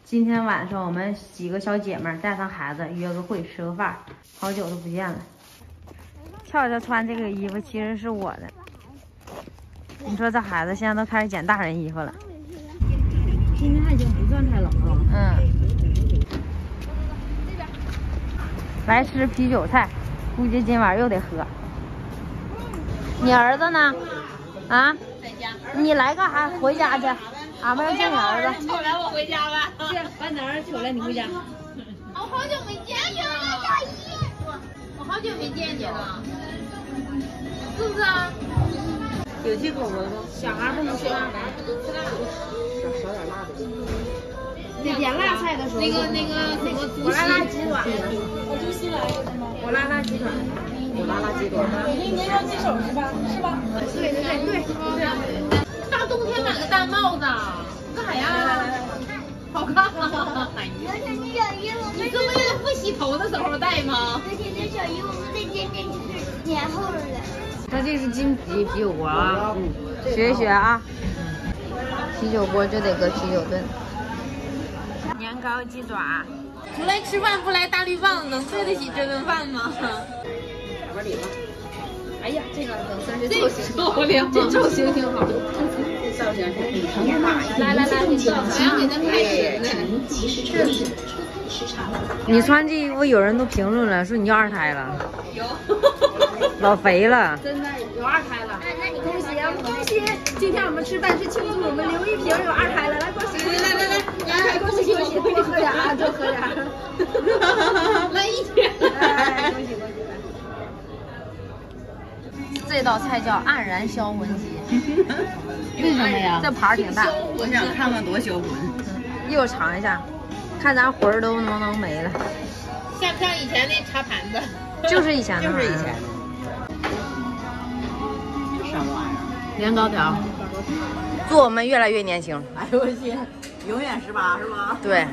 今天晚上我们几个小姐妹带上孩子约个会，吃个饭，好久都不见了。俏俏穿这个衣服其实是我的，你说这孩子现在都开始捡大人衣服了。今天还行，不算太冷了。来吃啤酒菜，估计今晚又得喝。你儿子呢？啊？在家。你来干啥？回家去。俺们要见你儿子。瞅来我回家吧。是，把你儿子瞅来，你回家。我好久没见你了。我好久没见你了。是不是啊？有忌口吗？小孩不能吃辣的。少点辣的。得点辣菜的时候。那个火辣辣鸡爪。我就新来的吗？火辣辣鸡爪。火辣辣鸡爪。你是年烧鸡手是吧？是吧？对。大冬天买个大帽子，干啥呀？好看吗？哎呀，你这不是不洗头的时候戴吗？而且那小衣服不是渐渐就是黏厚了的。它这是金皮啤酒锅啊，学一学啊。啤酒锅就得搁啤酒炖。年糕鸡爪，出来吃饭不来大绿棒子，能对得起这顿饭吗？往里吧。哎呀，这个本身这造型漂亮，这造型挺好。造型挺大。来，你照，还要给他拍脸呢。你穿这衣服，有人都评论了，说你要二胎了。有。老肥了。真的有二胎了。那你恭喜恭喜！今天我们吃饭是庆祝我们刘一平有二胎了，来恭喜！来，恭喜！多喝点啊，多喝点。来一天。来，恭喜！这道菜叫黯然销魂鸡。为什么呀？这盘挺大，我想看看多销魂。一会儿尝一下，看咱魂儿都能没了。像不像以前那茶盘子？就是以前的。就是以前。什么玩意儿？年糕条。祝我们越来越年轻。哎呦我去，永远18是吗？对。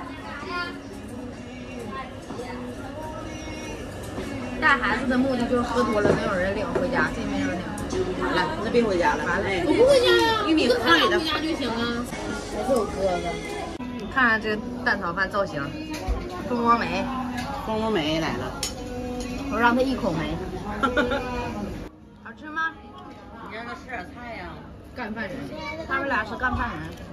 带孩子的目的就是喝多了能有人领回家，这没人领。完了，那别回家了。完了，我不回家呀，玉米糠里的回家就行啊。还是我哥哥。看看这蛋炒饭造型，蜂窝煤来了，我让他一口没。好吃吗？你让他吃点菜呀。干饭人，他们俩是干饭人。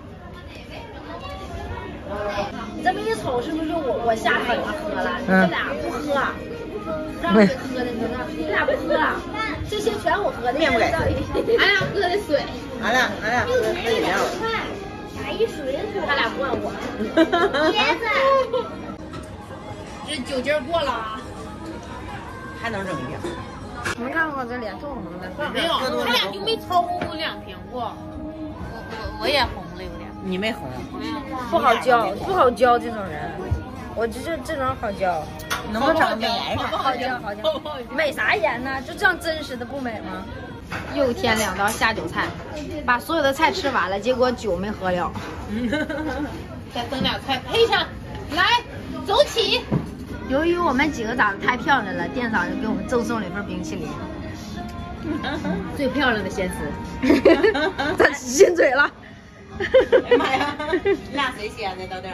你这么一瞅，是不是我下粉了喝了？你们俩不喝。让谁喝的？你俩不喝，这些全我喝的。面不给，俺俩喝的水，俺俩喝的饮料。啥一水？他俩灌我。椰子，这酒劲过了啊，还能整一瓶？你们看我这脸透红的，没有，他俩就没超过2瓶过。我也红了有点。你没红？不好教这种人。我这种好教。能不能长美颜上？好教。美啥颜呢？就这样真实的不美吗？又添2道下酒菜，把所有的菜吃完了，结果酒没喝了。再增俩菜配上，来，走起！由于我们几个长得太漂亮了，店长就给我们赠送了一份冰淇淋。最漂亮的先吃，他亲嘴了。哎呀妈呀！你俩谁先的？到底？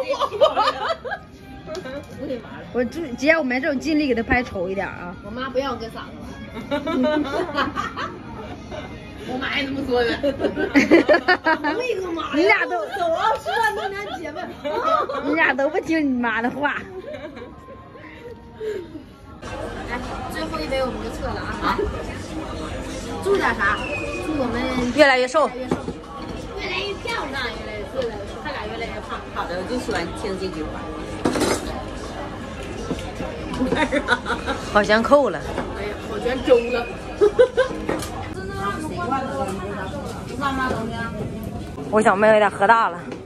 我姐，我没事，我尽力给他拍丑一点啊。我妈不要跟嗓子了。我妈也这么说的。那个妈，你俩都走啊，吃饭多年姐妹。你俩都不听你妈的话。来，最后一杯我们就撤了啊。祝点啥？祝我们越来越瘦，越来越漂亮，他俩越来越胖。好的，我就喜欢听这句话。好像扣了。哎呀，好像中了。我小妹有点喝大了。